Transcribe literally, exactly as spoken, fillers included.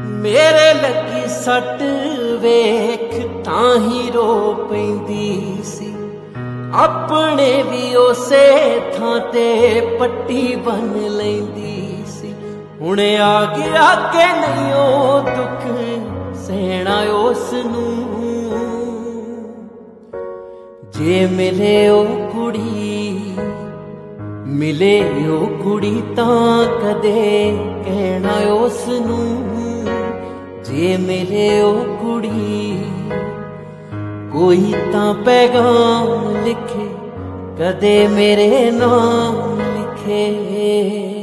मेरे लगी सट वेख ताही रो पैंदी सी, अपने भी उसे थां ते पट्टी बन लैंदी सी। हुणे आ गया के नहीं ओ दुख सहना उसनू, जे मिले ओ कुड़ी मिले ओ कुड़ी तां कदे कहना उसनू, जे मिले ओ कुड़ी कोई तां पैगाम लिखे कदे मेरे नाम लिखे।